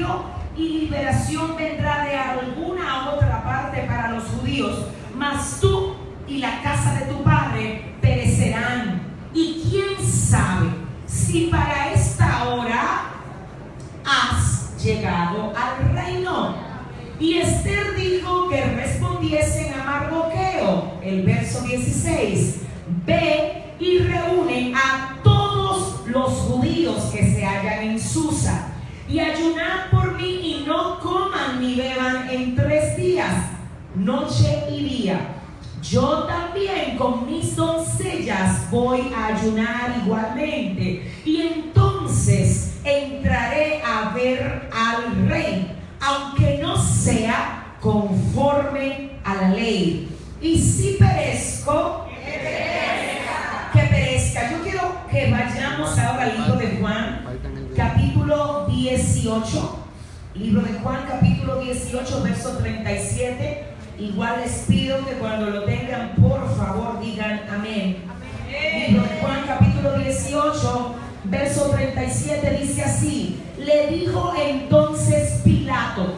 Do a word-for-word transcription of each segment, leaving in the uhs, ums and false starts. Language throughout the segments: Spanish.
alivio y liberación vendrá de alguna otra parte para los judíos, mas tú y la casa de tu padre perecerán. Y quién sabe si para esta hora has llegado al reino. Y Esther dijo que respondiesen a Mardoqueo. El verso dieciséis: ve y reúne a todos los judíos que se hallan en Susa, y ayunad por mí, y no coman ni beban en tres días, noche y día. Yo también con mis doncellas voy a ayunar igualmente, y entonces entraré a ver al rey, aunque no sea conforme a la ley. Y si perezco, que perezca. Que perezca. Yo quiero que vayamos ahora al libro de Juan, capítulo dieciocho. Libro de Juan, capítulo dieciocho, verso treinta y siete. Igual les pido que cuando lo tengan, por favor, digan amén. Amén. Libro de Juan, capítulo dieciocho, verso treinta y siete, dice así: le dijo entonces Pilato: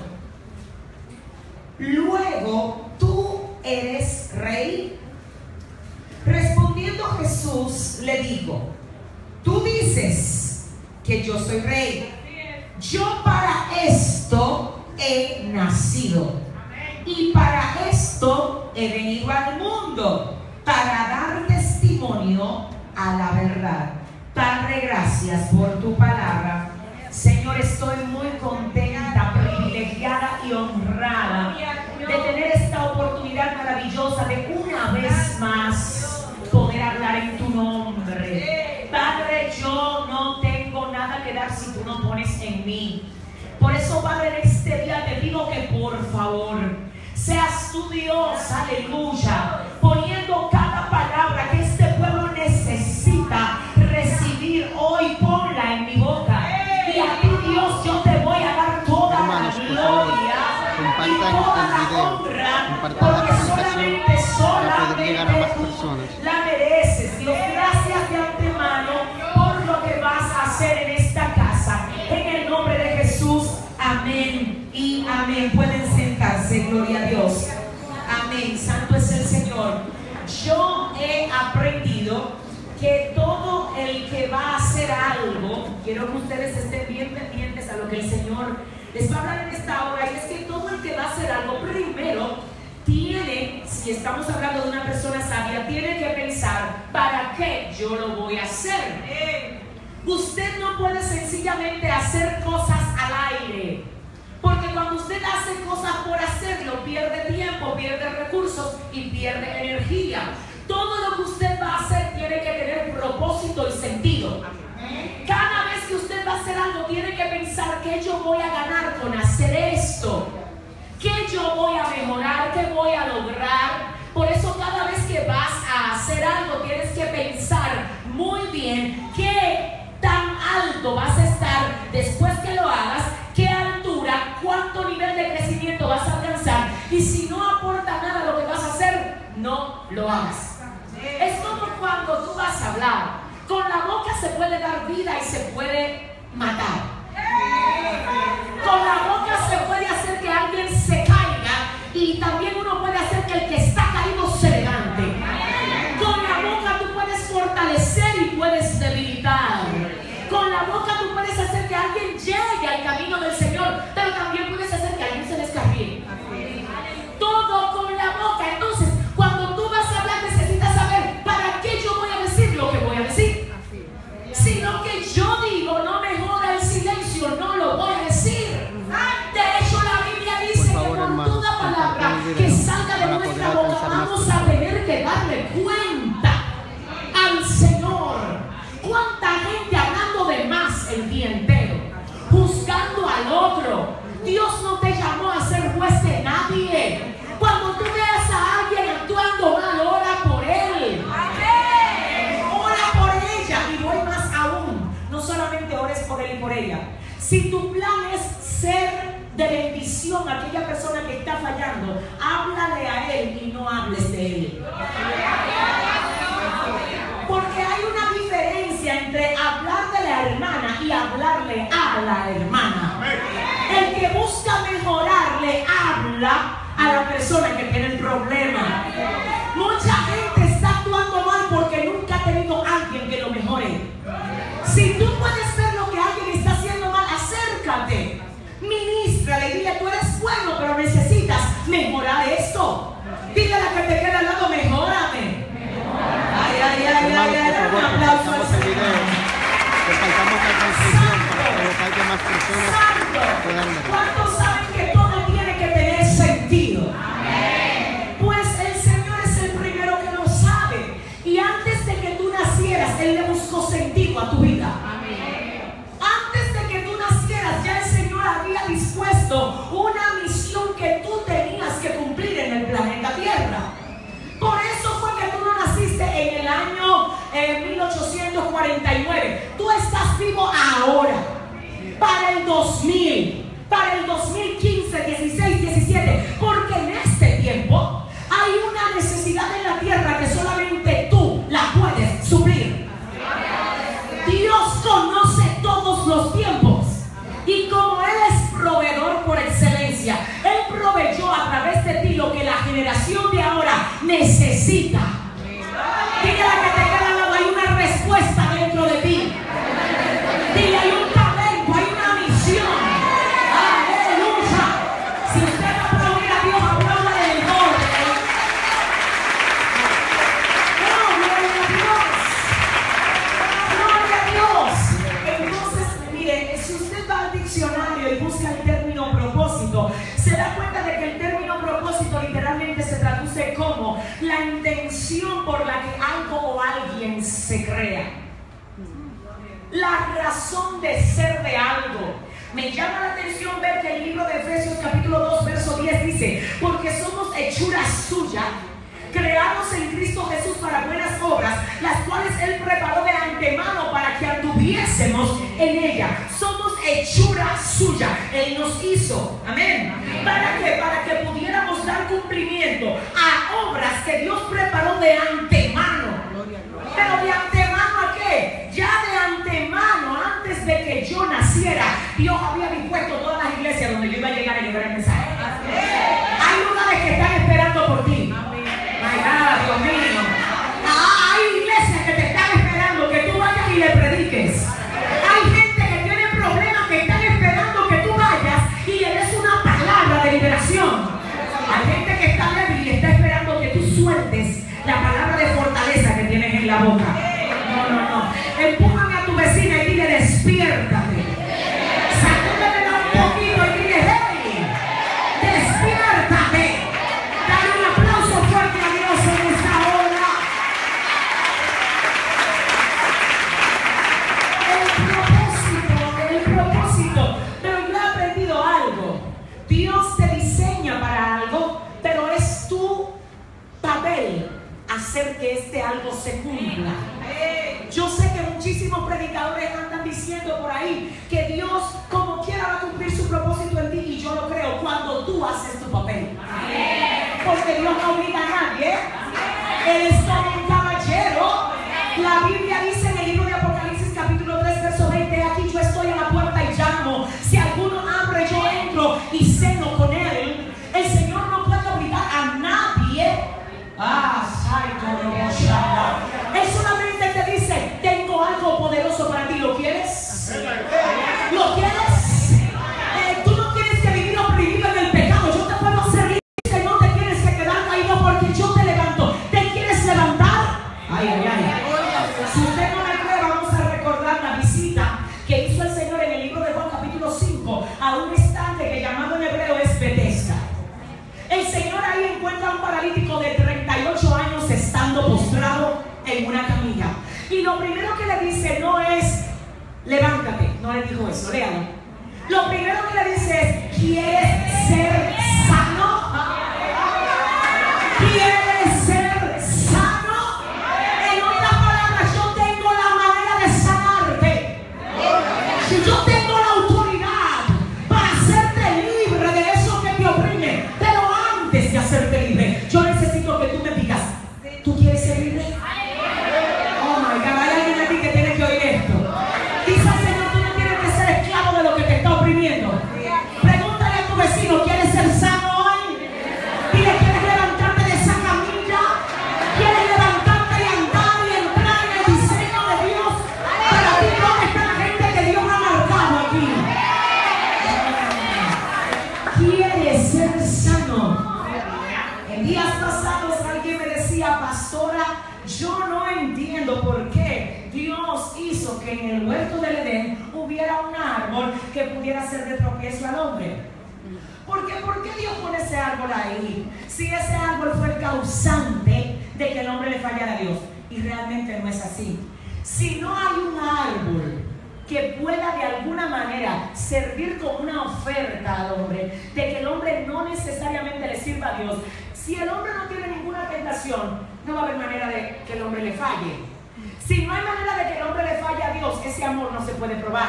luego, ¿tú eres rey? Respondiendo Jesús le dijo: tú dices que yo soy rey. Yo para esto he nacido, y para esto he venido al mundo, para dar testimonio a la verdad. Padre, gracias por tu palabra. Señor, estoy muy contenta, privilegiada y honrada de tener esta oportunidad maravillosa de una vez más poder hablar en tu nombre. Padre, yo no tengo nada que dar si tú no pones en mí. Por eso, Padre, en este día te digo que por favor seas tu Dios, aleluya, poniendo cada palabra que este pueblo necesita recibir hoy. Ponla en mi boca, y a ti, Dios, yo te voy a dar toda la gloria y toda la honra, porque solamente, solamente tú la mereces. Dios, gracias de antemano por lo que vas a hacer en esta casa, en el nombre de Jesús. Amén y amén. Pueden sentarse, gloria a Dios. Amén, santo es el Señor. Yo he aprendido que todo el que va a hacer algo, quiero que ustedes estén bien pendientes a lo que el Señor les va a hablar en esta hora, y es que todo el que va a hacer algo primero tiene, si estamos hablando de una persona sabia, tiene que pensar: ¿para qué yo lo voy a hacer? Usted no puede sencillamente hacer cosas al aire, porque cuando usted hace cosas por hacerlo, pierde tiempo, pierde recursos y pierde energía. Todo lo que usted va a hacer tiene que tener propósito y sentido. Cada vez que usted va a hacer algo, tiene que pensar: ¿qué yo voy a ganar con hacer esto? ¿Qué yo voy a mejorar? ¿Qué voy a lograr? Por eso cada vez que vas a hacer algo, tienes que pensar muy bien qué tan alto vas a estar después que lo hagas, qué altura, cuánto nivel de crecimiento vas a alcanzar, y si no aporta nada lo que vas a hacer, no lo hagas. Es como cuando tú vas a hablar. Con la boca se puede dar vida y se puede matar. Con la boca se puede hacer que alguien se caiga, y también uno puede hacer que el que está caído se levante. Con la boca tú puedes fortalecer y puedes debilitar. Con la boca tú puedes hacer que alguien llegue al camino del Señor, pero también puedes hacer que alguien se descarríe. Todo con la boca. Entonces, cuando tú vas a hablar, necesitas saber: ¿para qué yo voy a decir lo que voy a decir? Si lo que yo digo no mejora el silencio, no lo voy a decir. De hecho, la Biblia dice que por toda palabra que salga de nuestra boca vamos a tener que darle cuenta al Señor. ¿Cuánta gente hablando de más el día entero, juzgando al otro? Dios no te llamó a ser juez de nadie. Cuando tú veas a alguien actuando mal, ora por él. Ora por ella, y voy más aún. No solamente ores por él y por ella. Si tu plan es ser de bendición a aquella persona que está fallando, háblale a él y no hables de él. Porque hay una diferencia entre hablar de la hermana y hablarle a la hermana. El que busca mejorar le habla a la persona que tiene el problema. Mucha gente está actuando mal porque nunca ha tenido alguien que lo mejore. Si tú puedes ver lo que alguien está haciendo mal, acércate, ministrale y dile: tú eres bueno, pero necesitas mejorar esto. Dile a la que te queda al lado: mejórame. Ay, ay, ay, ay, ay, ay, un aplauso al Señor. Santo. ¿Cuántos saben que todo tiene que tener sentido? Amén. Pues el Señor es el primero que lo sabe. Y antes de que tú nacieras, Él le buscó sentido a tu vida. Amén. Antes de que tú nacieras, ya el Señor había dispuesto una misión que tú tenías que cumplir en el planeta Tierra. Por eso fue que tú no naciste en el año eh, mil ochocientos cuarenta y nueve. Tú estás vivo ahora, para el dos mil, para el dos mil quince, dieciséis, diecisiete. Porque en este tiempo hay una necesidad en la tierra que solamente tú la puedes suplir. Dios conoce todos los tiempos. Y como Él es proveedor por excelencia, Él proveyó a través de ti lo que la generación de ahora necesita. Dile a la que te queda al lado: hay una respuesta dentro de ti. Dile: hay un talento, hay una misión. Aleluya. Si usted va a aplaudir a Dios, apláudale del borde. No, gloria a Dios. Gloria a Dios. Entonces, mire, si usted va al diccionario y busca el término propósito, se da cuenta de que el término propósito literalmente se traduce como la intención por la que algo o alguien se crea, la razón de ser de algo. Me llama la atención ver que el libro de Efesios capítulo dos verso diez dice: porque somos hechura suya, creados en Cristo Jesús para buenas obras, las cuales Él preparó de antemano para que anduviésemos en ella. Somos hechura suya. Él nos hizo, amén. ¿Para qué? Para que pudiéramos dar cumplimiento a obras que Dios preparó de antemano. Pero de antemano ¿a qué? Ya de antemano, antes de que yo naciera, Dios había dispuesto todas las iglesias donde yo iba a llegar a llevar el mensaje. Hay lugares que están esperando por ti. Ay, Dios mío. Ah, hay iglesias que te están esperando que tú vayas y le prediques. Hay gente que tiene problemas que están esperando que tú vayas y le des una palabra de liberación. Hay gente que está débil y está esperando que tú sueltes la palabra de fortaleza que tienes en la boca. No, no, no. Empújame a tu vecina y dile: despiértate. Sacúdemela un poquito y dile: hey, despiértate. Dale un aplauso fuerte a Dios en esta hora. El propósito, el propósito. Pero yo he aprendido algo. Dios te diseña para algo, pero es tu papel hacer que este algo se cumpla. Yo sé que muchísimos predicadores andan diciendo por ahí que Dios como quiera va a cumplir su propósito en ti, y yo lo creo cuando tú haces tu papel. Porque Dios no obliga a nadie. Él es como un caballero. La Biblia dice en el libro de Apocalipsis capítulo tres verso veinte: aquí yo estoy a la puerta y llamo. Si alguno abre, yo entro y ceno con él. El Señor no puede obligar a nadie. Ah, Él solamente te dice: tengo algo poderoso para ti. ¿Lo quieres? ¿Lo quieres? Eh, tú no tienes que vivir oprimido en el pecado. Yo te puedo hacer libre. No te tienes que quedar caído porque yo te levanto. ¿Te quieres levantar? Ay, ay, ay. Si usted no me cree, vamos a recordar la visita que hizo el Señor en el libro de Juan capítulo cinco a un estante que llamado en hebreo es Betesda. El Señor ahí encuentra a un paralítico de treinta y ocho años estando postrado en una camilla. Y lo primero que le dice no es: levántate. No le dijo eso, léalo. Lo primero que le dice es: ¿quieres ser sano? ¿Quieres ser sano? En otras palabras, yo tengo la manera de sanarte. Yo tengo la autoridad para hacerte libre de eso que te oprime. Pero antes de hacerte libre, yo necesito que tú me digas: ¿tú quieres ser libre? Oh my God, hay alguien aquí que tiene que oír esto. Dice el Señor: tú no tienes que ser esclavo de lo que te está oprimiendo. Pregunta que en el huerto del Edén hubiera un árbol que pudiera ser de tropiezo al hombre. ¿Por qué? ¿Por qué Dios pone ese árbol ahí? Si ese árbol fue el causante de que el hombre le fallara a Dios. Y realmente no es así. Si no hay un árbol que pueda de alguna manera servir como una oferta al hombre, de que el hombre no necesariamente le sirva a Dios, si el hombre no tiene ninguna tentación, no va a haber manera de que el hombre le falle. Si no hay manera de que el hombre le falle a Dios, ese amor no se puede probar.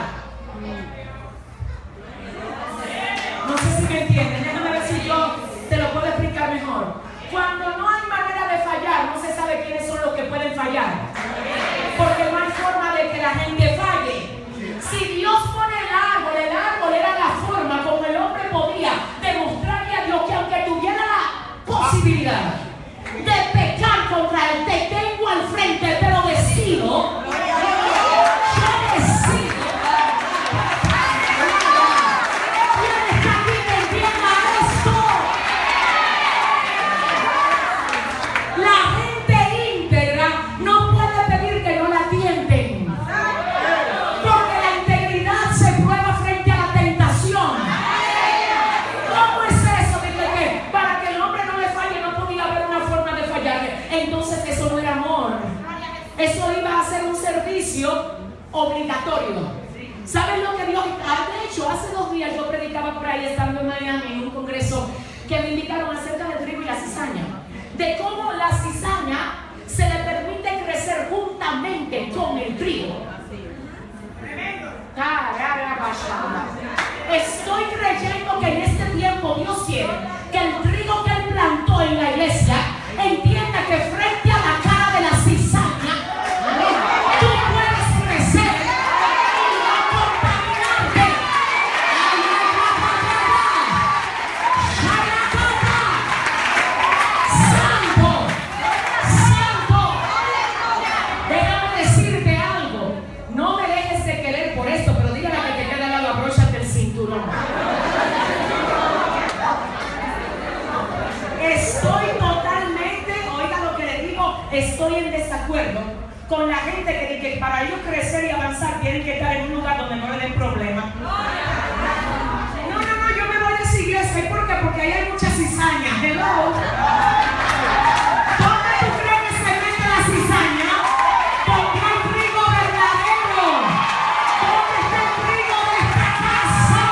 No sé si me entienden, déjame ver si yo te lo puedo explicar mejor. Cuando no hay manera de fallar, no se sabe quiénes son los que pueden fallar, porque no hay forma de que la gente falle. Si Dios pone el árbol, el árbol era la forma como el hombre podía demostrarle a Dios que aunque tuviera la posibilidad de pecar contra él, te tengo al frente, pero decido, yo decido. ¿Quién está aquí que entienda esto? La gente íntegra no puede pedir que no la tienten, porque la integridad se prueba frente a la tentación. ¿Cómo es eso? De que, que para que el hombre no le falle no podía haber una forma de fallarle. Entonces eso no era amor. Eso iba a ser un servicio obligatorio. ¿Saben lo que Dios ha hecho? Hace dos días yo predicaba por ahí estando en Miami en un congreso que me invitaron acerca del trigo y la cizaña. De cómo la cizaña se le permite crecer juntamente con el trigo. Estoy creyendo que en este tiempo Dios quiere que el trigo que Él plantó en la iglesia entienda que frente a la cara de la cizaña tú puedes crecer y no contaminarte. Santo, santo. Déjame decirte algo. No me dejes de querer por esto, pero dígale a que te queda al lado, abróchate el cinturón. Estoy totalmente, oiga lo que le digo, estoy en desacuerdo con la gente que dice que para ellos crecer y avanzar tienen que estar en un lugar donde no le den problemas. No, no, no, yo me voy de esa iglesia. ¿Y por qué? Porque ahí hay mucha cizaña. Hello. ¿Dónde tú crees que se mete la cizaña? Porque hay trigo verdadero. ¿Dónde está el trigo de esta casa?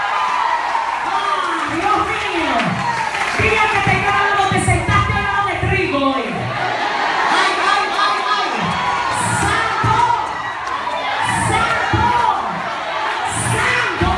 ¡Ah, Dios mío! Diga que te quedas, te sentaste al lado de trigo hoy. ¡Ay, ay, ay, ay! ¡Santo! ¡Santo! ¡Santo!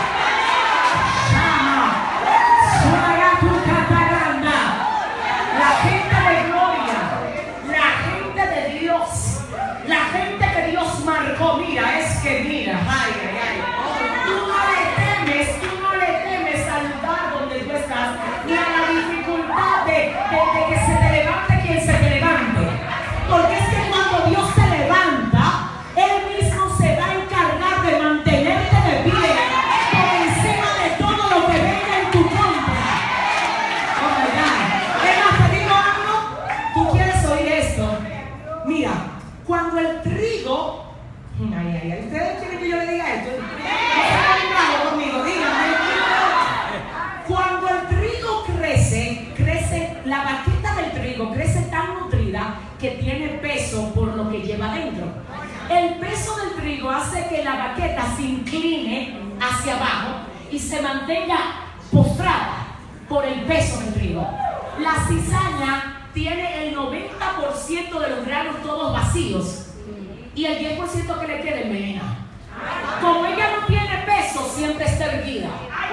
¡Shama! ¡Suayatu cataranda! La gente de gloria, la gente de Dios, la gente que Dios marcó, mira, es que mira, ay, ay, ay. Tú no le temes, tú no le temes al lugar donde tú estás, ni a la dificultad de, de, de que se te levante quien se te levante. Porque es que cuando Dios te levanta, Él mismo se va a encargar de mantenerte de pie por encima de todo lo que venga en tu contra. Oh my God. Es más, te digo algo, tú quieres oír esto. Mira, cuando el trigo, ay, ay, ay, ¿ustedes quieren que yo le diga esto? No se hagan bravo conmigo, díganme. Cuando el trigo crece, crece, la vaquita del trigo crece tan nutrida que tiene peso por lo que lleva dentro. El peso del trigo hace que la vaqueta se incline hacia abajo y se mantenga postrada por el peso del trigo. La cizaña tiene el noventa por ciento de los granos todos vacíos y el diez por ciento que le queda envenena. Como ella no tiene peso, siempre está erguida.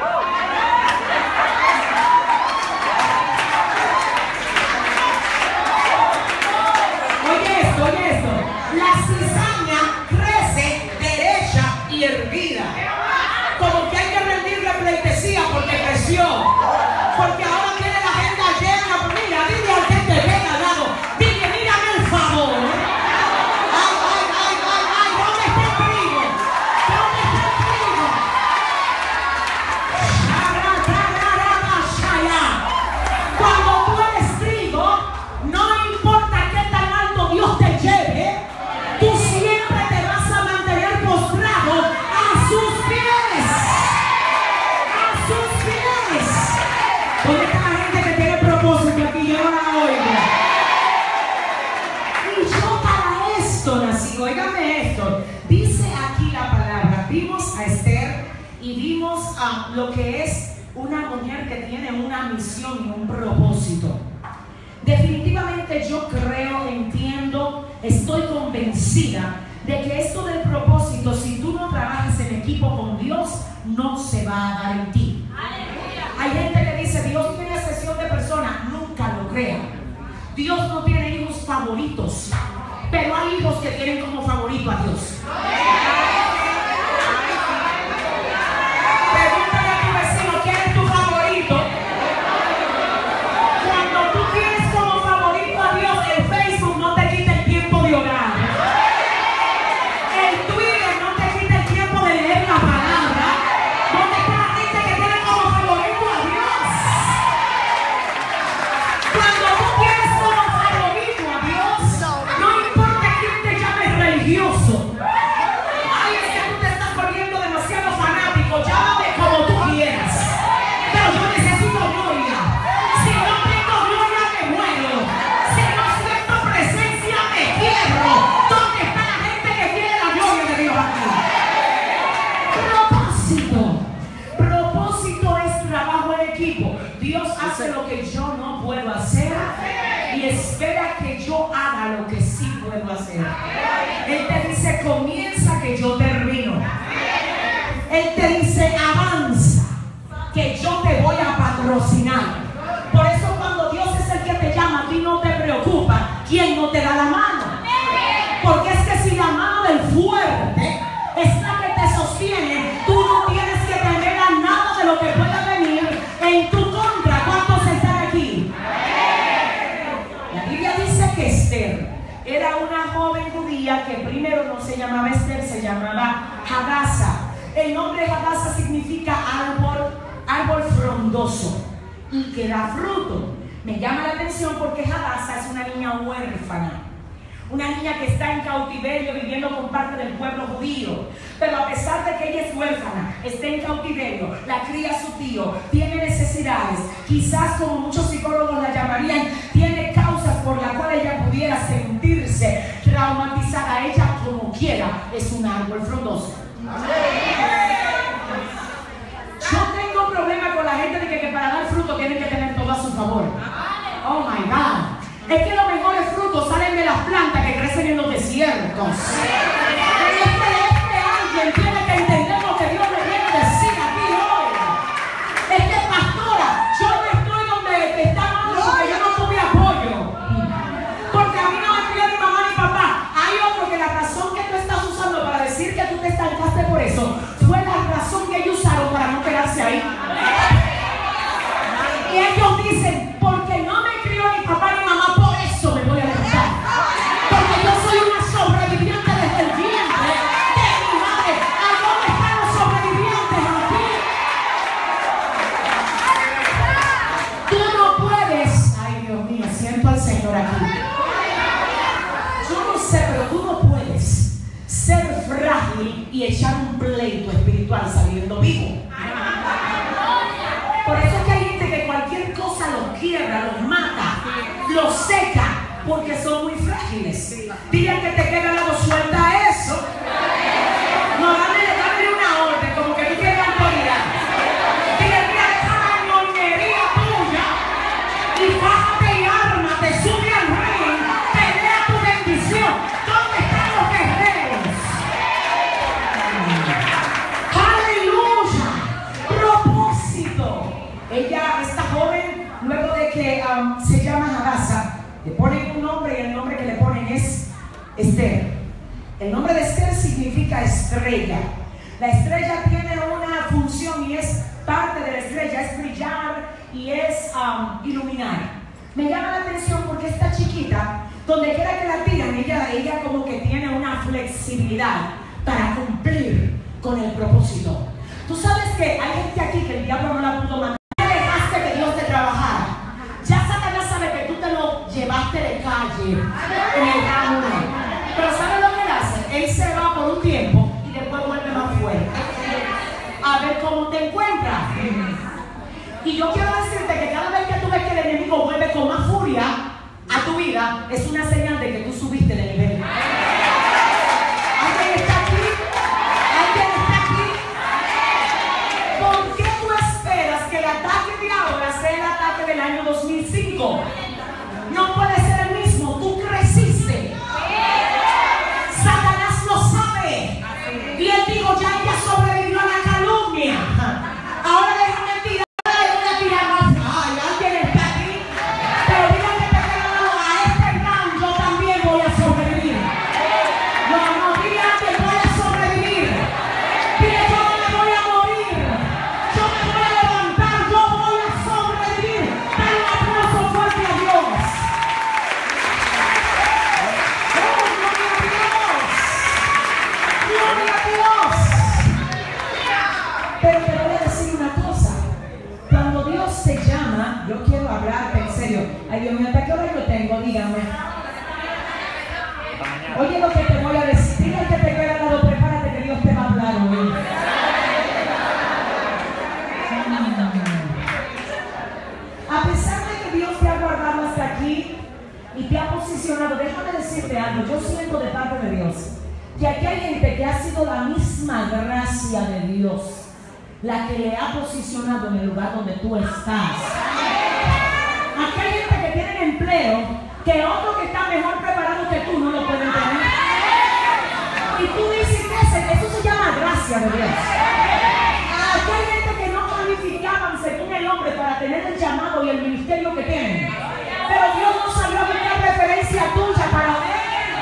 Oye esto, oye esto. La cizaña crece derecha y erguida. Como que hay que rendirle pleitesía porque creció. Porque ahora tiene la agenda llena. Mira, dile al que te venga al lado. Dile, mírame el favor. Ay, ay, ay, ay, ay. ¿Dónde está el trigo? ¿Dónde está el trigo? Cuando tú eres trigo, no importa qué tan alto Dios te lleve, tú siempre te vas a mantener y vimos uh, lo que es una mujer que tiene una misión y un propósito. Definitivamente yo creo, entiendo, estoy convencida de que esto del propósito, si tú no trabajas en equipo con Dios, no se va a dar en ti. Hay gente que dice, Dios tiene sesión de personas. Nunca lo crea. Dios no tiene hijos favoritos, pero hay hijos que tienen como favorito a Dios. Pregúntale a tu vecino, ¿quién es tu favorito? Cuando tú tienes como favorito a Dios, el Facebook no te quita el tiempo de orar. El Twitter no te quita el tiempo de leer la palabra. ¿Dónde está la gente que tiene como favorito a Dios? Cuando tú tienes como favorito a Dios, no importa quién te llame religioso. Ay, es que tú te estás volviendo demasiado fanático. Llámame como tú quieras. Pero yo necesito gloria. Si no tengo gloria, me muero. Si no siento presencia, me quiebro. ¿Dónde está la gente que quiere la gloria de Dios aquí? Propósito. Propósito es trabajo en equipo. Dios hace lo que yo no puedo hacer y espera que yo haga lo que sí puedo hacer. Él te dice, comienza que yo termino. Él te dice, avanza que yo te voy a patrocinar. Por eso cuando Dios es el que te llama, a ti no te preocupa quién no te da la mano. Porque es que si la mano del fuerte es la que te sostiene, tú no tienes que temer a nada de lo que pueda venir en tu contra. ¿Cuántos están aquí? La Biblia dice que Esther era una joven judía que primero no se llamaba Esther, se llamaba Hadasa. El nombre Hadasa significa árbol, árbol frondoso y que da fruto. Me llama la atención porque Hadasa es una niña huérfana. Una niña que está en cautiverio viviendo con parte del pueblo judío. Pero a pesar de que ella es huérfana, está en cautiverio, la cría su tío, tiene necesidades, quizás como muchos psicólogos la llamarían, tiene causas por las cuales ella pudiera sentirse traumatizada. Ella como quiera es un árbol frondoso. Yo tengo problema con la gente de que, que para dar fruto tienen que tener todo a su favor. Oh my God. Es que los mejores frutos salen de las plantas que crecen en los desiertos. Y es que este alguien tiene que entender lo que Dios le viene a decir aquí hoy. Es que, pastora, yo no estoy donde está malo porque yo no tuve apoyo. Porque a mí no me crió ni mamá ni papá. Hay otro que la razón que tú estás usando para decir que tú te estancaste por eso fue la razón que ellos usaron para no quedarse ahí. Y ellos dicen, porque no me crió ni papá ni mamá, por eso me voy a levantar. Porque yo soy una sobreviviente desde el vientre de mi madre. ¿A dónde están los sobrevivientes aquí? Tú no puedes. Ay, Dios mío, siento al Señor aquí. Yo no sé, pero tú no puedes ser frágil y echar un pleito espiritual saliendo vivo. Por eso es que hay gente que cualquier cosa los quiebra, los mata, los seca, porque son muy frágiles. Dile que te queda al lado, suelta eso. No, dame, dame una orden, como que tú quieres autoridad. Dile, mira, deja la ñoñería tuya y bájate y ármate, sube al ring, pelea tu bendición. ¿Dónde están los guerreros? ¡Aleluya! Propósito. Ella, esta joven, luego de que um, se llama Hadasa, le ponen un nombre y el nombre que le ponen es Esther. El nombre de Esther significa estrella. La estrella tiene una función y es parte de la estrella, es brillar y es um, iluminar. Me llama la atención porque esta chiquita, donde quiera que la tiran, ella, ella como que tiene una flexibilidad para cumplir con el propósito. Tú sabes que hay gente aquí que el diablo no la pudo mandar. Que Dios te trabajara. Ya Satanás sabe que tú te lo llevaste de calle en el camino. Pero ¿sabes lo que él hace? Él se va por un tiempo y después vuelve más fuerte a ver cómo te encuentras. Y yo quiero decirte que cada vez que tú ves que el enemigo vuelve con más furia a tu vida, es una señal de que tú subiste de nivel. ¿Alguien está aquí? ¿Alguien está aquí? Pero te voy a decir una cosa. Cuando Dios te llama, yo quiero hablarte en serio. Ay, Dios mío, ¿hasta qué hora yo tengo? Dígame. Oye lo que te voy a decir. Dile al que te queda al lado, prepárate que Dios te va a hablar hoy. A pesar de que Dios te ha guardado hasta aquí y te ha posicionado, déjame decirte algo. Yo siento de parte de Dios que aquí hay gente que ha sido la misma gracia de Dios la que le ha posicionado en el lugar donde tú estás. Aquí hay gente que tiene empleo que otro que está mejor preparado que tú no lo pueden tener. Y tú dices que eso se llama gracia de Dios. Aquí hay gente que no cualificaban según el hombre para tener el llamado y el ministerio que tienen. Pero Dios no salió a buscar referencia tuya para ver.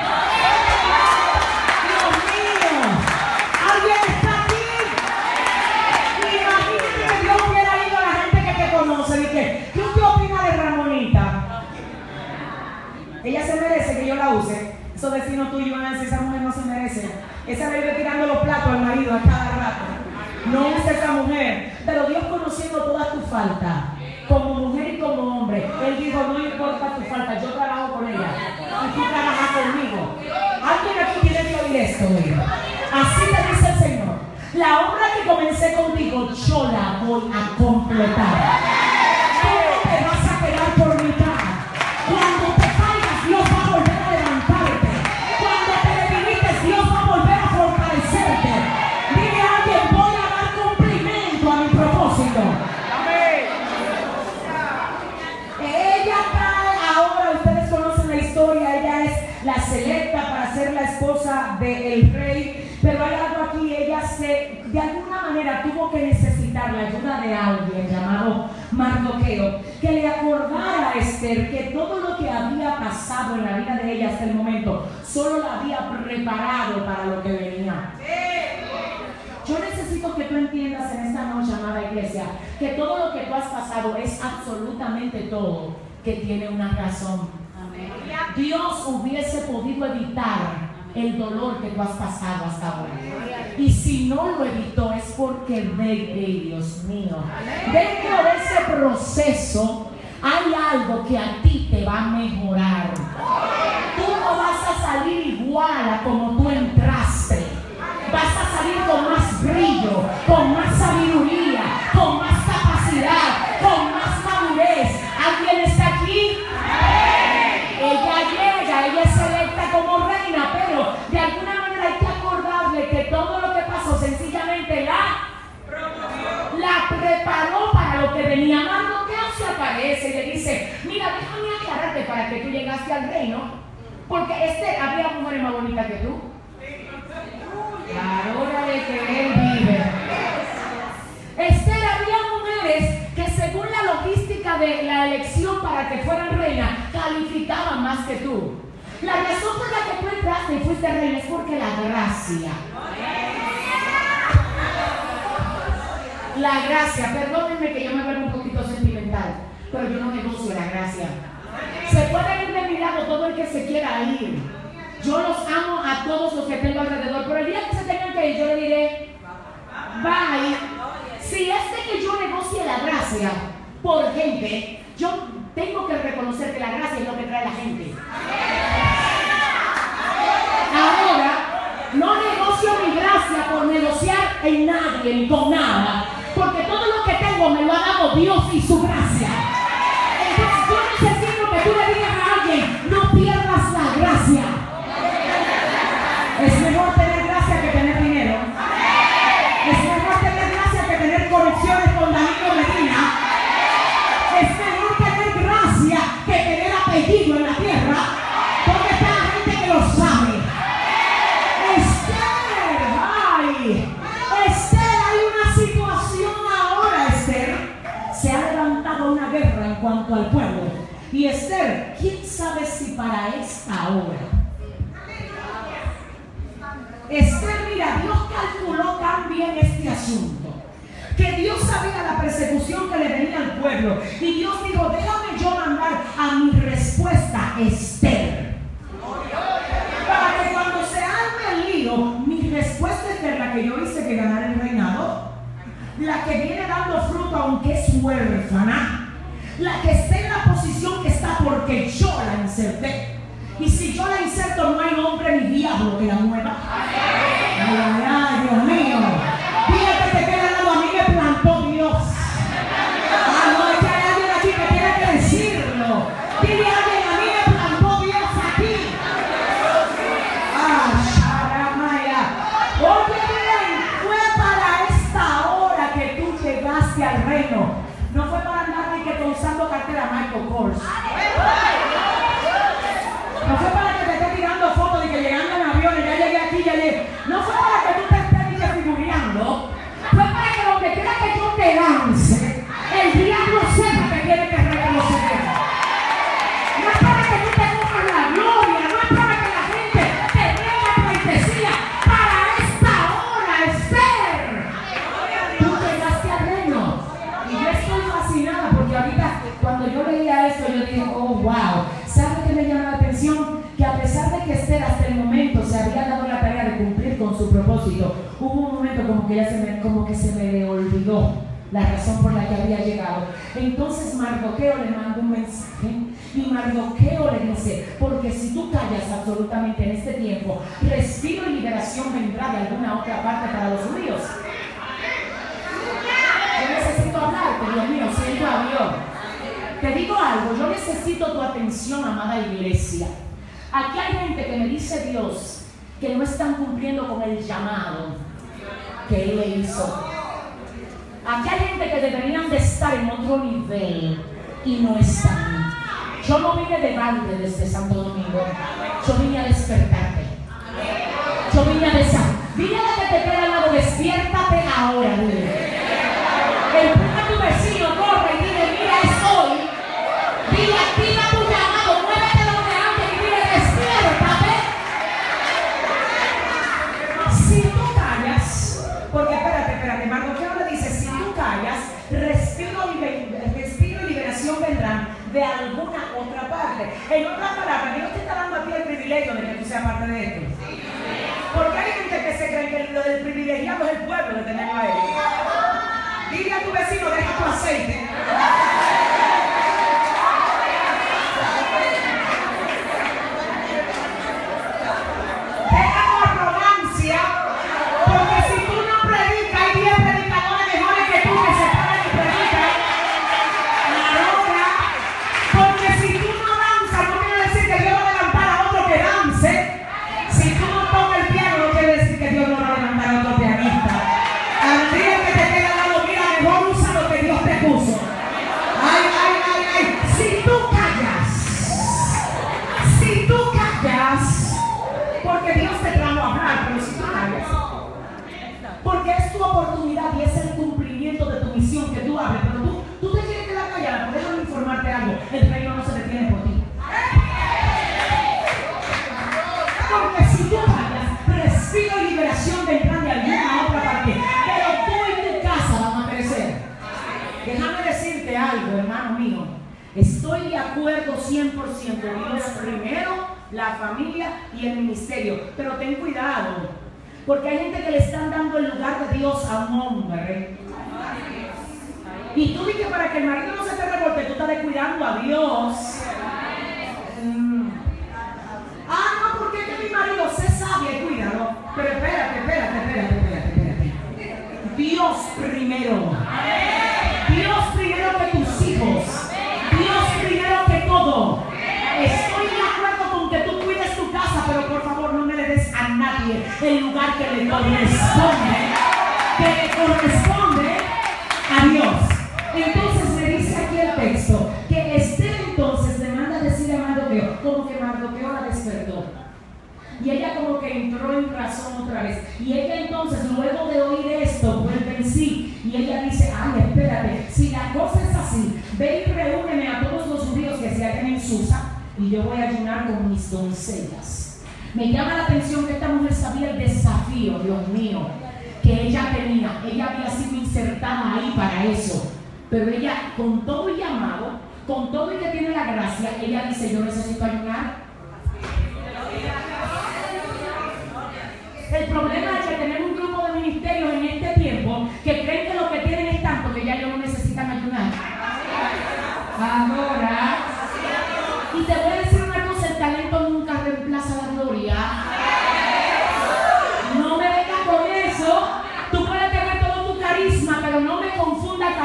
Dios mío, alguien está aquí. Imagínate que Dios hubiera ido a la gente que te conoce y que, ¿qué usted opina de Ramonita? Ella se merece que yo la use. Esos vecinos tuyos van a decir, esa mujer no se merece. Esa le vive tirando los platos al marido a cada rato. No usa esa mujer. Pero Dios, conociendo toda tu falta, como mujer y como hombre, Él dijo, no importa tu falta, yo trabajo con ella y tú trabajas conmigo. Alguien aquí tiene que oír esto hoy. Así te dice el Señor: la obra que comencé contigo, yo la voy a completar. Tú no te vas a quedar por mitad. Cuando te caigas, Dios va a volver a levantarte. Cuando te debilites, Dios va a volver a fortalecerte. Dile a alguien, voy a dar cumplimiento a mi propósito. Ella trae ahora, ustedes conocen la historia, ella es la selecta para ser la esposa del rey, pero hay algo aquí, ella se, de alguna manera tuvo que necesitar la ayuda de alguien llamado Mardoqueo, que le acordara a Esther que todo lo que había pasado en la vida de ella hasta el momento, solo la había preparado para lo que venía. Yo necesito que tú entiendas en esta noche, amada iglesia, que todo lo que tú has pasado es absolutamente todo que tiene una razón. Amén. Dios hubiese podido evitar el dolor que tú has pasado hasta ahora. Y si no lo evitó es porque de Dios mío, dentro de ese proceso hay algo que a ti te va a mejorar. Tú no vas a salir igual a como tú entraste. Vas a salir con más brillo, con más sabiduría, con más capacidad, con más madurez. ¿Alguien está aquí? Ella llega, ella es electa como reina, pero de alguna manera hay que acordarle que todo lo que pasó sencillamente la la preparó para lo que venía. Mardoqueo se aparece y le dice, mira, déjame aclararte para que tú llegaste al reino, porque este, había mujeres más bonitas que tú. La hora de que él vive. Esther, había mujeres que según la logística de la elección para que fueran reina, calificaban más que tú. La razón por la que tú entraste y fuiste reina es porque la gracia. La gracia, perdónenme que yo me vuelvo un poquito sentimental, pero yo no negocio la gracia. Se puede ir de mi lado todo el que se quiera ir. Yo los amo a todos los que tengo alrededor, pero el día que se tengan que ir, yo le diré, bye. Si es de que yo negocie la gracia por gente, yo tengo que reconocer que la gracia es lo que trae la gente. Ahora, no negocio mi gracia por negociar en nadie ni con nada, porque todo lo que tengo me lo ha dado Dios y su gracia. Entonces yo necesito que tú le digas a alguien, no pierdas la gracia. Es mejor tener gracia que tener dinero. Es mejor tener gracia que tener conexiones con Danilo Medina. Es mejor tener gracia que tener apellido en la tierra. ¿Dónde está la gente que lo sabe? Esther, ay, Esther, hay una situación ahora, Esther. Se ha levantado una guerra en cuanto al pueblo. Y Esther, ¿quién sabe si para esta hora? Esther, mira, Dios calculó tan bien este asunto que Dios sabía la persecución que le venía al pueblo y Dios dijo, déjame yo mandar a mi respuesta, Esther, para que cuando se arme el lío, mi respuesta, Esther, la que yo hice que ganara el reinado, la que viene dando fruto aunque es huérfana, la que está en la posición que está porque yo la inserté. Y si yo la inserto, no hay hombre ni diablo que la mueva. Ay, ay, ay, Dios mío. Fíjate que te queda al lado, a mí me plantó Dios. Ah, no, es que hay alguien aquí que tiene que decirlo. Dile a alguien, a mí me plantó Dios aquí. Ah, Sharamaya. Oye bien, fue para esta hora que tú llegaste al reino. No fue para andar ni que usando cartera Michael Kors. No fue para que te estés tirando fotos de que llegando en aviones, ya llegué aquí, ya llegué. No fue para que tú te estés figureando. Fue para que donde quiera que yo te lance, el diablo sepa que tiene que reconocer. No es para que tú te cojas la gloria, no es para que la gente te tenga pleitesía. Para esta hora, Esther, tú llegaste al reino. Y yo estoy fascinada porque ahorita, cuando yo leía esto, yo dije, oh, wow. ¿Sabe qué me llama la atención? Que a pesar de que Esther hasta el momento se había dado la tarea de cumplir con su propósito, hubo un momento como que, ya se me, como que se me le olvidó la razón por la que había llegado. Entonces Mardoqueo le manda un mensaje y Mardoqueo le dice, porque si tú callas absolutamente en este tiempo, respiro y liberación vendrá de alguna otra parte para los judíos. Yo necesito hablarte, Dios mío, siento a Dios. Te digo algo, yo necesito tu atención, amada iglesia. Aquí hay gente que me dice Dios que no están cumpliendo con el llamado que Él le hizo. Aquí hay gente que deberían de estar en otro nivel y no están. Yo no vine de balde desde Santo Domingo. Yo vine a despertarte. Yo vine a despertar. Vine a que te quede al lado, despiértate ahora. Empuja a tu vecino, corre y dile, mira, es hoy. Dile, activa tu llamado, muévete donde antes y dile, despiértate. Si tú callas, porque espérate, espérate, Mardoqueo le dice, si tú callas, respiro y, respiro y liberación vendrán de alguna otra parte. En otras palabras, Dios te está dando a ti el privilegio de que tú seas parte de esto. Porque hay gente que se cree que lo del privilegiado es el pueblo de tenerlo a él. Dile a tu vecino, deja tu aceite. Oportunidad y es el cumplimiento de tu misión que tú hables, pero tú, tú te quieres quedar callada. Por eso informarte algo, el reino no se detiene por ti. Porque si tú callas, respiro y liberación vendrán de alguna otra parte, pero tú en tu casa van a crecer. Déjame decirte algo, hermano mío, estoy de acuerdo cien por ciento. Dios primero, la familia y el ministerio, pero ten cuidado. Porque hay gente que le están dando el lugar de Dios a un hombre. Y tú dices para que el marido no se te revolte, tú estás descuidando a Dios. Mm. Ah, no, porque es que mi marido se sabe, cuídalo. Pero espérate, espérate, espérate, espérate, espérate. Dios primero. Dios primero que tus hijos. Dios primero que todo. Estoy de acuerdo con que tú cuides tu casa, pero por favor no me le des a nadie el lugar que le corresponde, que le corresponde a Dios. Entonces me dice aquí el texto que Esther entonces le manda a decir a Mardoqueo, como que Mardoqueo la despertó. Y ella como que entró en razón otra vez. Y ella entonces, luego de oír esto, vuelve en sí. Y ella dice, ay, espérate, si la cosa es así, ve y reúneme a todos los judíos que se hallan en Susa, y yo voy a ayunar con mis doncellas. Me llama la atención que esta mujer sabía el desafío, Dios mío, que ella tenía. Ella había sido insertada ahí para eso. Pero ella, con todo el llamado, con todo el que tiene la gracia, ella dice, yo necesito ayunar. El problema es que tenemos un grupo de ministerios en este tiempo que creen que lo que tienen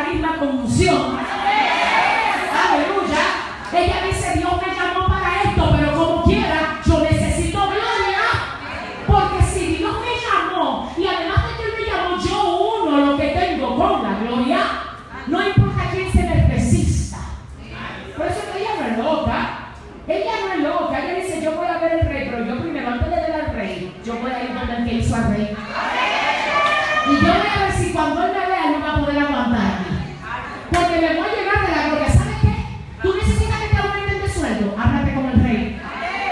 misma confusión. Aleluya. Ella dice, Dios me llamó para esto, pero como quiera, yo necesito gloria. Porque si Dios me llamó, y además de que Él me llamó, yo uno lo que tengo con la gloria, no importa quién se me resista. Por eso que ella no es loca. Ella no es loca. Ella dice, yo voy a ver el rey, pero yo primero, antes de ver al rey, yo voy a ir donde el que hizo al rey. Y yo voy a ver si cuando Él me vea no va a poder aguantarme. Porque me voy a llegar de la gloria. ¿Sabes qué? Tú necesitas que te aumenten de sueldo. Háblate con el rey.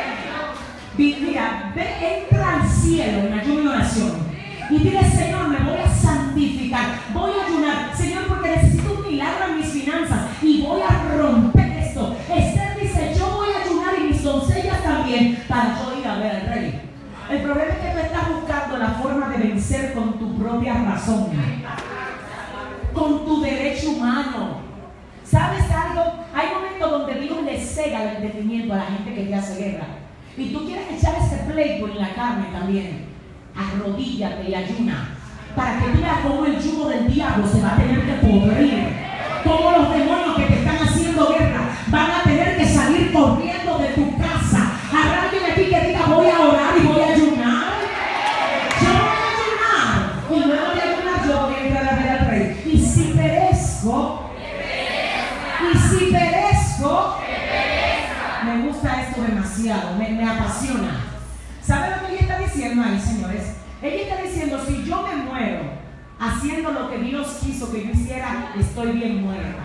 Mira, ve, entra al cielo en ayuno y oración. Y dile, Señor, me voy a santificar. Voy a ayunar. Señor, porque necesito un milagro en mis finanzas. Y voy a romper esto. Esther dice, yo voy a ayunar y mis doncellas también para yo ir a ver al rey. El problema es que tú estás buscando la forma de vencer con tu propia razón, con tu derecho humano. ¿Sabes algo? Hay momentos donde Dios le cega el entendimiento a la gente que te hace guerra. Y tú quieres echar ese pleito en la carne también. Arrodíllate y ayuna para que veas cómo el yugo del diablo se va a tener que podrir. Cómo los demonios que te están haciendo guerra van a tener que salir corriendo de tu casa. Habrá alguien aquí que diga, voy a orar y voy a ayunar. Yo voy a ayunar. Y luego de ayunar yo voy a entrar a ver al rey. Y si perezco, y si perezco, me gusta esto demasiado, me, me apasiona. ¿Sabe lo que ella está diciendo ahí, señores? Ella está diciendo, si yo me muero haciendo lo que Dios quiso que yo hiciera, estoy bien muerta.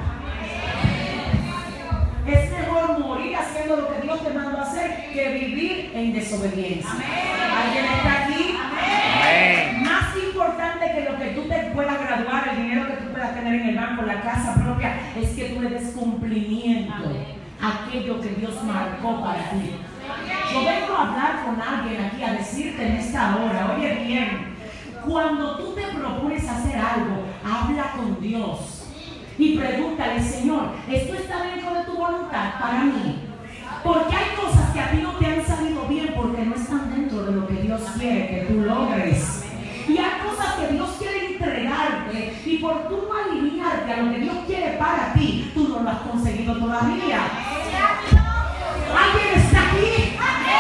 Es mejor morir haciendo lo que Dios te mandó a hacer que vivir en desobediencia. ¿Alguien está aquí? Amén. Más importante que lo que tú te puedas graduar, el dinero que tú puedas tener en el banco, la casa propia, es que tú le des cumplimiento a aquello que Dios marcó para ti. Yo vengo a hablar con alguien aquí, a decirte en esta hora, oye bien, cuando tú te propones hacer algo, habla con Dios. Y pregúntale, Señor, ¿esto está dentro de tu voluntad para mí? Porque hay cosas que a ti no te han salido bien porque no están dentro de lo que Dios quiere que tú logres. Y hay cosas que Dios quiere entregarte y por tú no alinearte a lo que Dios quiere para ti, tú no lo has conseguido todavía. ¿Alguien está aquí?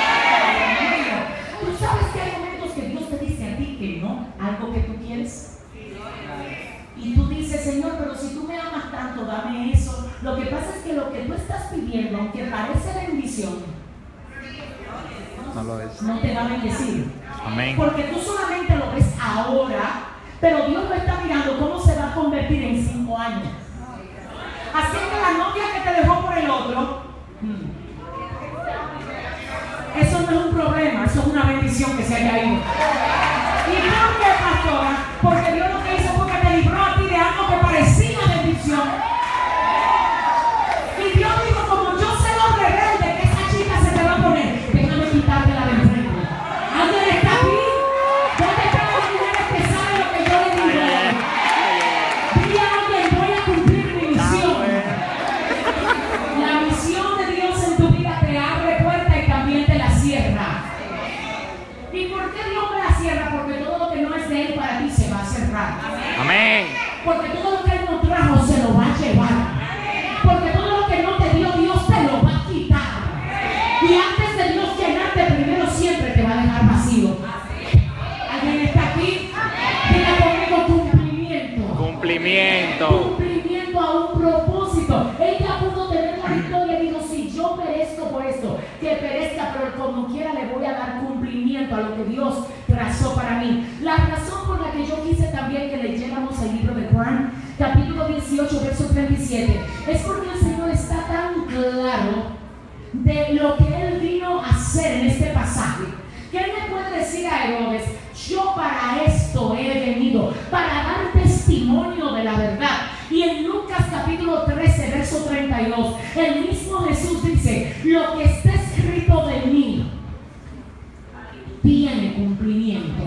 ¿Tú sabes que hay momentos que Dios te dice a ti que no? Algo que tú quieres. Y tú dices, Señor, pero si tú me amas tanto, dame eso. Lo que pasa es que lo que tú estás pidiendo, aunque parece bendición, no lo es. No te va a bendecir. Amén. Porque tú solamente lo ves ahora, pero Dios lo está mirando cómo se va a convertir en cinco años. Así que la novia que te dejó por el otro, eso no es un problema, eso es una bendición que se haya ido. ¿Y por qué, pastora? Porque Dios lo que hizo fue que te libró a ti de algo que parecía bendición. Y Dios dijo, como yo sé lo rebelde que esa chica se te va a poner, déjame quitarte la de enfrente. ¿Alguien está aquí? ¿Dónde están las mujeres que saben lo que yo le digo? Dile a alguien, voy a cumplir mi misión. La misión de Dios en tu vida te abre puertas y también te la cierra. ¿Y por qué Dios me la cierra? Porque todo lo que no es de Él para ti se va a cerrar. Amén. Porque todo lo que Él no trajo se lo va a llevar. Porque todo lo que no te dio Dios te lo va a quitar. Y antes de Dios llenarte, primero siempre te va a dejar vacío. ¿Alguien está aquí? Diga conmigo cumplimiento. Cumplimiento. Cumplimiento a un propósito. Ella pudo tener la victoria y dijo, si yo perezco por esto, que perezca, pero como quiera le voy a dar cumplimiento a lo que Dios trazó para mí. La razón por la que yo quise también que leyéramos el libro de Juan, capítulo dieciocho, verso treinta y siete, es porque el Señor está tan claro de lo que Él vino a hacer en este pasaje, que Él me puede decir a Herodes, yo para esto he venido, para dar testimonio de la verdad. Y en Lucas capítulo trece, verso treinta y dos, el mismo Jesús dice, lo que está escrito de mí tiene cumplimiento.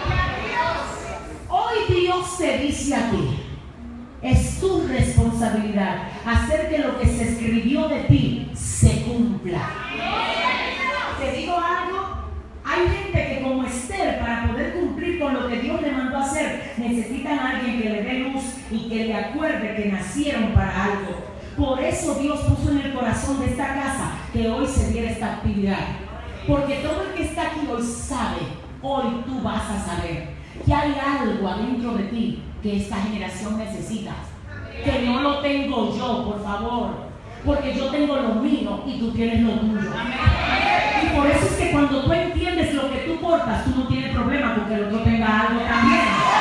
Hoy Dios te dice a ti, es tu responsabilidad hacer que lo que se escribió de ti se cumpla. Te digo algo, hay gente que como Esther, para poder cumplir con lo que Dios le mandó a hacer, necesitan a alguien que le dé luz y que le acuerde que nacieron para algo. Por eso Dios puso en el corazón de esta casa que hoy se diera esta actividad. Porque todo el que está aquí hoy sabe, hoy tú vas a saber que hay algo adentro de ti que esta generación necesita. Que no lo tengo yo, por favor. Porque yo tengo lo mío y tú tienes lo tuyo. Y por eso es que cuando tú entiendes lo que tú portas, tú no tienes problema porque el otro tenga algo también.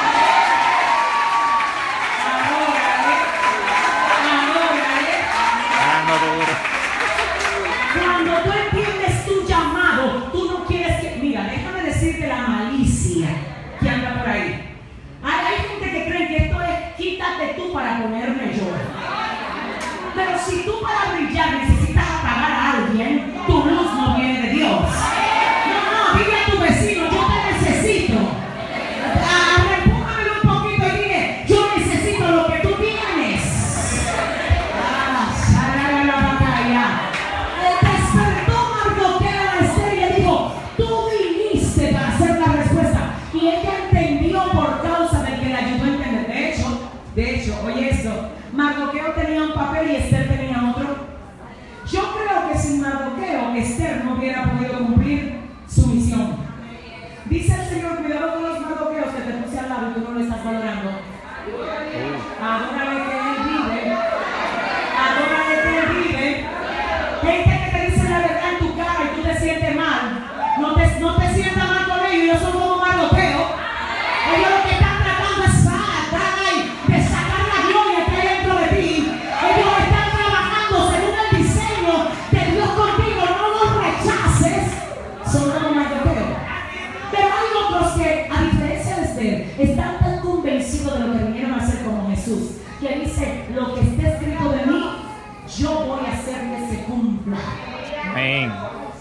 Cuando tú entiendes tu llamado, tú no quieres que... Mira, déjame decirte la malicia que anda por ahí. Hay, hay gente que cree que esto es quítate tú para ponerme yo. Pero si tú para brillar necesitas apagar a alguien, tu luz no viene de Dios. No, no, dile a tu vecino, yo te necesito. Ah, repújamelo un poquito y dile, yo necesito lo que tú tienes. Ah, sale la batalla. Despertó Mardoqueo a Esther y le dijo, tú viniste para hacer la respuesta. Y ella entendió por causa de que la ayudó a entender. De hecho, de hecho, oye esto, Mardoqueo tenía un papel y Esther tenía otro. Yo creo que sin Mardoqueo, Esther no hubiera podido cumplir su misión. Dice el Señor, cuidado con los Mardoqueos que te puse al lado y tú no lo estás valorando. Adórale que Él vive. Adórale que Él vive. Gente que te dice la verdad en tu cara y tú te sientes mal. No te, no te sientas mal con ellos, ellos son como Mardoqueo. Ellos lo que están tratando es de sacar la gloria que hay dentro de ti. Ellos están trabajando según el diseño de Dios contigo. No los rechaces. Son como Mardoqueo. Pero hay otros que, a diferencia de Esther, están tan convencidos de lo que vinieron a hacer como Jesús, que dice, lo que está escrito de mí, yo voy a hacer que se cumpla. Amén.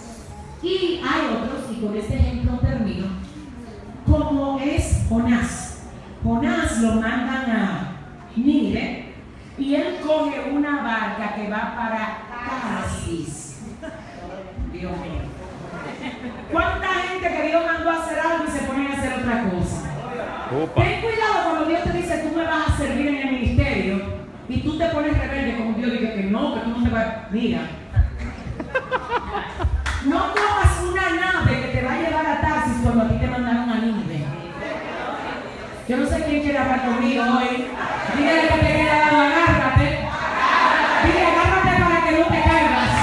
Y hay otros, y con este ejemplo termino, como es Jonás. Jonás lo mandan a Nínive y él coge una barca que va para Tarsis. Dios mío. ¿Cuánta gente que Dios mandó a hacer algo y se ponen a hacer otra cosa? Opa. Ten cuidado cuando Dios te dice tú me vas a servir en el ministerio y tú te pones rebelde como Dios dice que no, que tú no te vas. Mira, no cojas una nave que te va a llevar a Tarsis cuando a ti te mandaron a Nínive. Yo no sé quién quiere hablar conmigo hoy. Dígale que te queda dado, agárrate. Dile, agárrate para que no te caigas.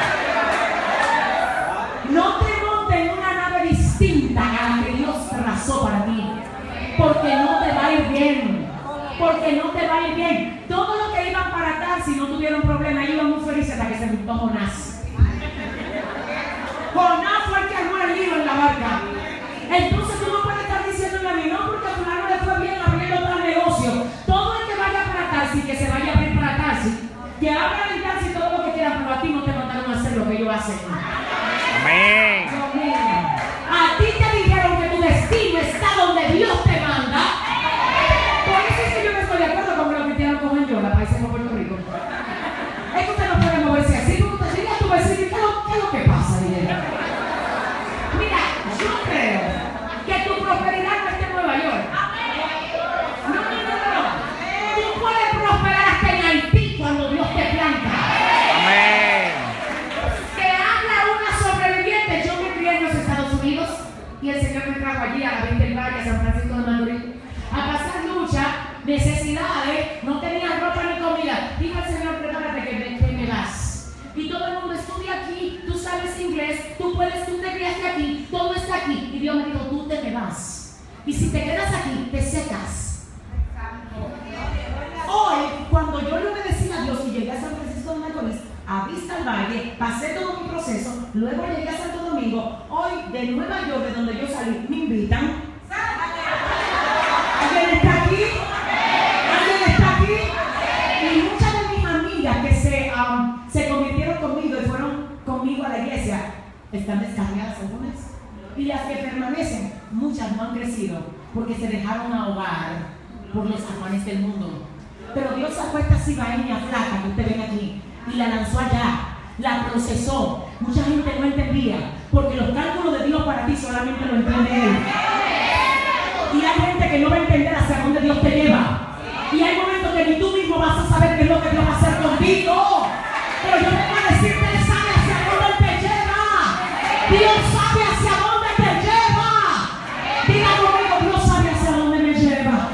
No te montes en una nave distinta a la que Dios trazó para ti. Porque no te va a ir bien. Porque no te va a ir bien. Todos los que iban para Tarsis no tuvieron problema. Iban muy felices hasta que se juntó Jonás. Jonás fue el que armó el lío en la barca. Entonces tú no puedes estar diciéndole a mí, no, porque a fulano le fue bien abriendo otro negocio. Todo el que vaya para Tarsis, que se vaya a abrir para Tarsis, que abra en Tarsis todo lo que quieran, pero a ti no te mandaron a hacer lo que ellos hacen. Amén. A ti te dijeron que tu destino está donde Dios te manda. Por eso es que yo no estoy de acuerdo con que los cristianos cogen yola, países como Puerto Rico. Es que usted no puede moverse así, porque usted diga a tu vecino, ¿qué es lo, qué es lo que pasa? Mira, yo creo que tu prosperidad no está en Nueva York. No, no, no, no. Tú puedes prosperar hasta en Haití cuando Dios te planta. Amén. Que habla una sobreviviente. Yo me crié en los Estados Unidos y el Señor me trajo allí a la Venta del Valle, a San Francisco de Macorís, a pasar lucha, necesidades, no tenía ropa ni comida. Dijo el Señor, prepárate que me, que me vas. Y todo el mundo estudia aquí, tú sabes inglés, tú puedes, tú te criaste aquí, todo está aquí. Y Dios me dijo, tú te me vas. Y si te quedas aquí, te secas. Hoy, cuando yo le obedecí a Dios y llegué a San Francisco de Macorís, a Vista al Valle, pasé todo mi proceso, luego llegué a Santo Domingo, hoy de Nueva York, de donde yo salí, me invitan. ¿Alguien está aquí? ¿Alguien está aquí? Y muchas de mis amigas que se, um, se convirtieron conmigo y fueron conmigo a la iglesia, están descargadas algunas. Y las que permanecen, muchas no han crecido porque se dejaron ahogar por los afanes del mundo. Pero Dios sacó esta cibaeña flaca que usted ven aquí y la lanzó allá, la procesó. Mucha gente no entendía porque los cálculos de Dios para ti solamente lo entiende Él. Y hay gente que no va a entender hacia dónde Dios te lleva. Y hay momentos porque ni tú mismo vas a saber qué es lo que Dios va a hacer contigo. Pero yo vengo a decirte, Él sabe hacia dónde Él te lleva. Dios sabe hacia dónde te lleva. Diga conmigo, Dios sabe hacia dónde me lleva.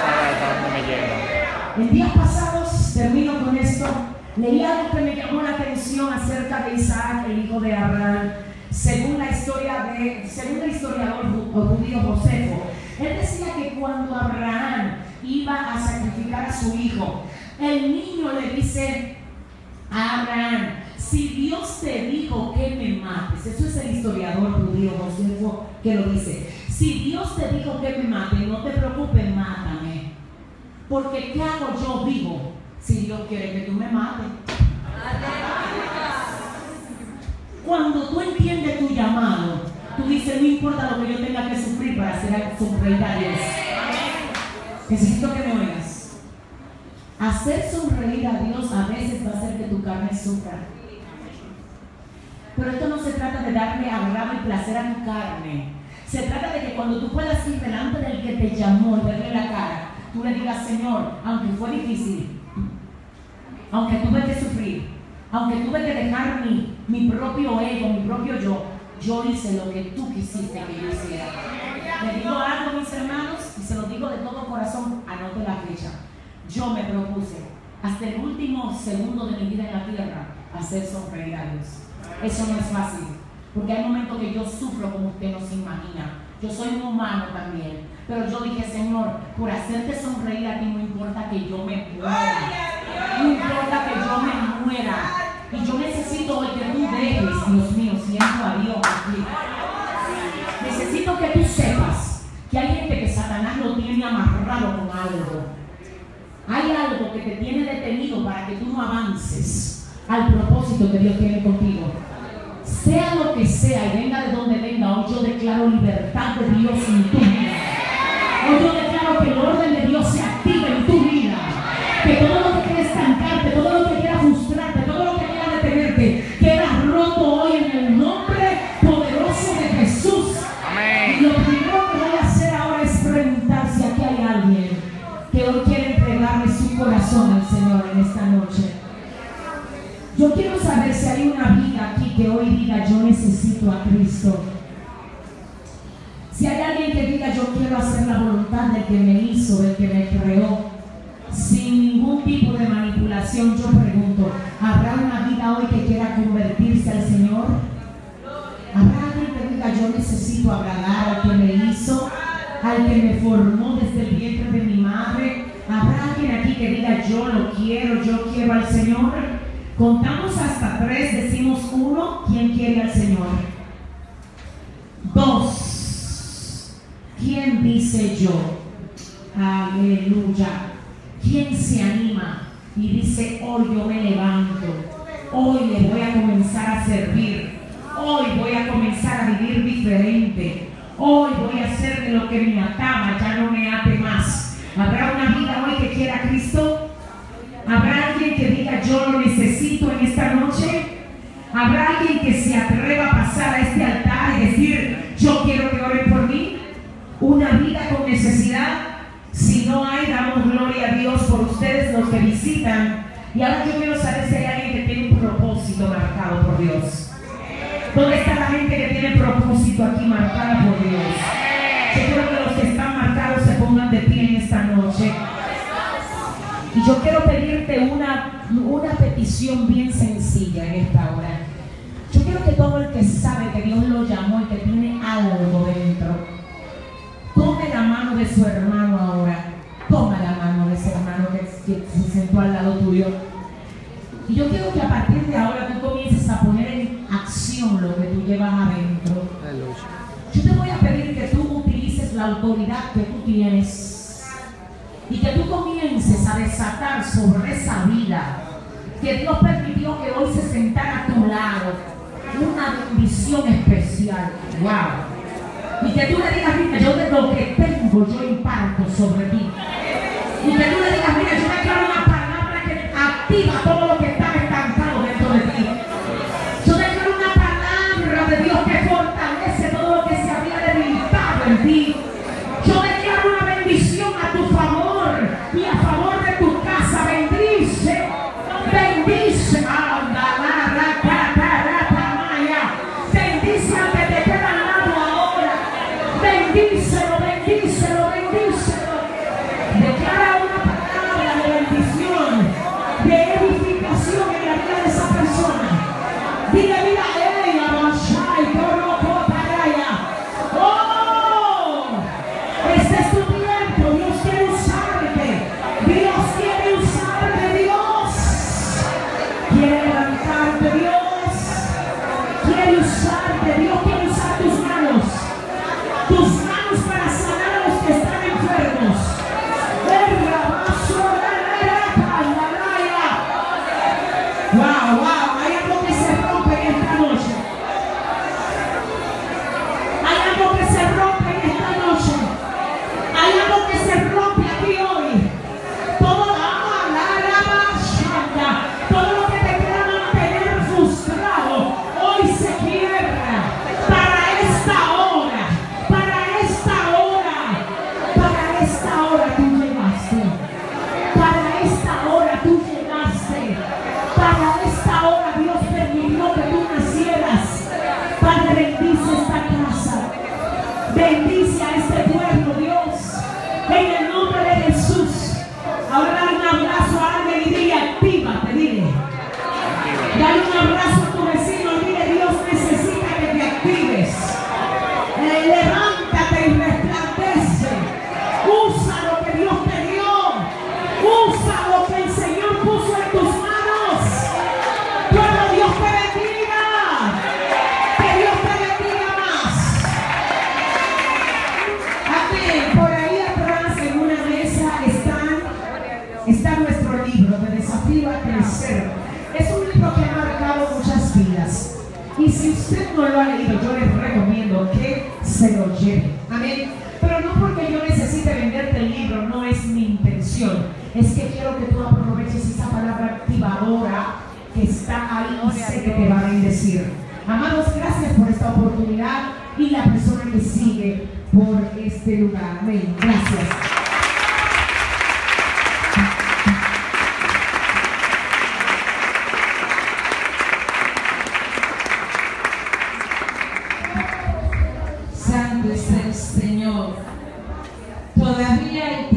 En días pasados, termino con esto, leí algo que me llamó la atención acerca de Isaac, el hijo de Abraham. Según la historia de, según el historiador judío Josefo, él decía que cuando Abraham iba a sacrificar a su hijo, el niño le dice a Abraham: si Dios te dijo que me mates, eso es el historiador judío Josefo que lo dice, si Dios te dijo que me mates, no te preocupes, mátame, porque ¿qué hago yo vivo si Dios quiere que tú me mates? Cuando tú entiendes tu llamado, tú dices, no importa lo que yo tenga que sufrir para hacer sonreír a Dios. Necesito que me oigas. Hacer sonreír a Dios a veces va a hacer que tu carne sufra. Pero esto no se trata de darle agrado y placer a tu carne. Se trata de que cuando tú puedas ir delante del que te llamó y verle la cara, tú le digas: Señor, aunque fue difícil, aunque tuve que sufrir, aunque tuve que dejar mi, mi propio ego, mi propio yo, yo hice lo que tú quisiste que yo hiciera. Le digo algo, mis hermanos, y se lo digo de todo corazón, anote la fecha. Yo me propuse, hasta el último segundo de mi vida en la tierra, hacer sonreír a Dios. Eso no es fácil, porque hay momentos que yo sufro como usted no se imagina. Yo soy un humano también, pero yo dije: Señor, por hacerte sonreír a ti, no importa que yo me muera, no importa que yo me muera, y yo necesito hoy que tú dejes, Dios mío, siento a Dios aquí. Necesito que tú sepas que hay gente que Satanás lo tiene amarrado con algo. Hay algo que te tiene detenido para que tú no avances al propósito que Dios tiene contigo. Sea lo que sea y venga de donde venga, hoy yo declaro libertad de Dios en tu vida. Hoy yo declaro que el orden de Dios se active en tu vida. Que todo lo que quiera estancarte, todo lo que quiera frustrarte, todo lo que quiera detenerte, queda roto hoy en el nombre poderoso de Jesús. Amén. Y lo primero que voy a hacer ahora es preguntar si aquí hay alguien que hoy quiere entregarle su corazón al Señor en esta noche. Yo quiero saber si hay una vida aquí que hoy diga: yo necesito a Cristo. Si hay alguien que diga: yo quiero hacer la voluntad del que me hizo, del que me creó. Sin ningún tipo de manipulación, yo pregunto: ¿habrá una vida hoy que quiera convertirse al Señor? ¿Habrá alguien que diga: yo necesito agradar al que me hizo, al que me formó desde el vientre de mi madre? ¿Habrá alguien aquí que diga: yo lo quiero, yo quiero al Señor? Contamos hasta tres, decimos uno, ¿quién quiere al Señor? Dos, ¿quién dice yo? Aleluya. ¿Quién se anima y dice: hoy yo me levanto, hoy le voy a comenzar a servir, hoy voy a comenzar a vivir diferente, hoy voy a hacer de lo que me ataba ya no me ate más? ¿Habrá una vida hoy que quiera a Cristo? ¿Habrá alguien que diga: yo lo necesito en esta noche? ¿Habrá alguien que se atreva a pasar a este altar y decir: yo quiero que oren por mí? Una vida con necesidad. Si no hay, damos gloria a Dios por ustedes, los que visitan. Y ahora yo quiero saber si hay alguien que tiene un propósito marcado por Dios. ¿Dónde está la gente que tiene propósito aquí marcada por Dios? Yo quiero que los que están marcados se pongan de pie en esta noche. Y yo quiero pedirte una, una petición bien sencilla en esta hora. Yo quiero que todo el que sabe que Dios lo llamó y que tiene algo dentro, tome la mano de su hermano ahora. Toma la mano de ese hermano que, que se sentó al lado tuyo. Y yo quiero que a partir de ahora tú comiences a poner en acción lo que tú llevas adentro. Yo te voy a pedir que tú utilices la autoridad que tú tienes y que tú comiences a desatar sobre esa vida que Dios permitió que hoy se sentara a tu lado, una bendición especial. Wow. Y que tú le digas: mira, yo de lo que tengo yo imparto sobre ti. Y que tú le digas: mira, yo declaro una palabra que activa todo lo que está estancado dentro de ti. Yo declaro una palabra de Dios que fortalece todo lo que se había debilitado en ti. Yo declaro una bendición a tu favor y a favor de tu casa. nuestro libro de Desafío a Crecer. Es un libro que ha marcado muchas vidas. Y si usted no lo ha leído, yo les recomiendo que se lo lleve. Amén. Pero no porque yo necesite venderte el libro, no es mi intención. Es que quiero que tú aproveches esa palabra activadora que está ahí y sé que te va a bendecir. Amados, gracias por esta oportunidad y la persona que sigue por este lugar. Amén. Gracias. Santo es el Señor. Todavía hay